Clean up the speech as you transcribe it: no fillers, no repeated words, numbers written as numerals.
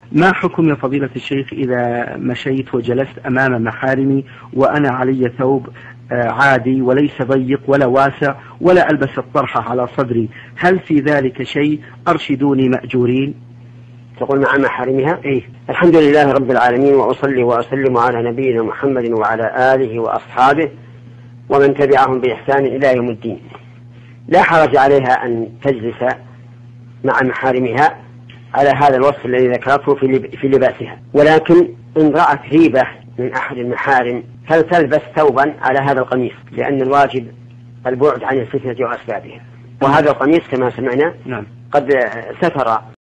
ما حكم يا فضيلة الشيخ إذا مشيت وجلست أمام محارمي وأنا علي ثوب عادي وليس ضيق ولا واسع ولا ألبس الطرحة على صدري، هل في ذلك شيء؟ أرشدوني مأجورين. تقول مع محارمها؟ إيه. الحمد لله رب العالمين، وأصلي وأسلم على نبينا محمد وعلى آله وأصحابه ومن تبعهم بإحسان إلى يوم الدين. لا حرج عليها أن تجلس مع محارمها على هذا الوصف الذي ذكرته في لباسها، ولكن إن رأت هيبة من أحد المحارم فلتلبس ثوبا على هذا القميص، لأن الواجب البعد عن الفتنة وأسبابها. وهذا القميص كما سمعنا نعم. قد ستر